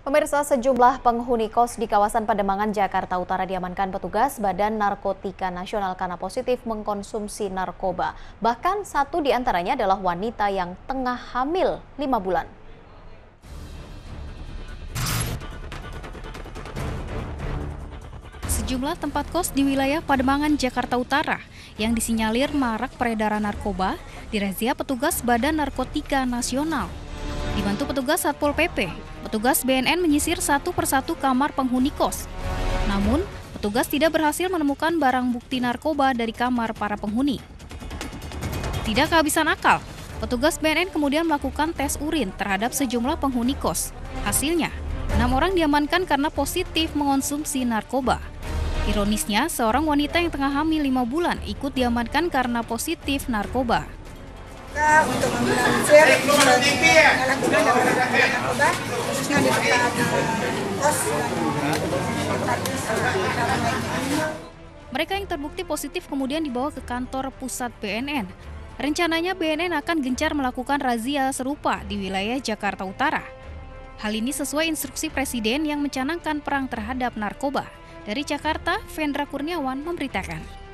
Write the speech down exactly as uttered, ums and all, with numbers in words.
Pemirsa, sejumlah penghuni kos di kawasan Pademangan, Jakarta Utara diamankan petugas Badan Narkotika Nasional karena positif mengkonsumsi narkoba. Bahkan satu di antaranya adalah wanita yang tengah hamil lima bulan. Sejumlah tempat kos di wilayah Pademangan, Jakarta Utara yang disinyalir marak peredaran narkoba dirazia petugas Badan Narkotika Nasional. Dibantu petugas Satpol P P, petugas B N N menyisir satu persatu kamar penghuni kos. Namun, petugas tidak berhasil menemukan barang bukti narkoba dari kamar para penghuni. Tidak kehabisan akal, petugas B N N kemudian melakukan tes urin terhadap sejumlah penghuni kos. Hasilnya, enam orang diamankan karena positif mengonsumsi narkoba. Ironisnya, seorang wanita yang tengah hamil lima bulan ikut diamankan karena positif narkoba. Untuk meminimalisir penyalahgunaan dan narkoba khususnya di tempat kos dan tempat lainnya. Mereka yang terbukti positif kemudian dibawa ke kantor pusat B N N. Rencananya B N N akan gencar melakukan razia serupa di wilayah Jakarta Utara. Hal ini sesuai instruksi Presiden yang mencanangkan perang terhadap narkoba. Dari Jakarta, Vendra Kurniawan memberitakan.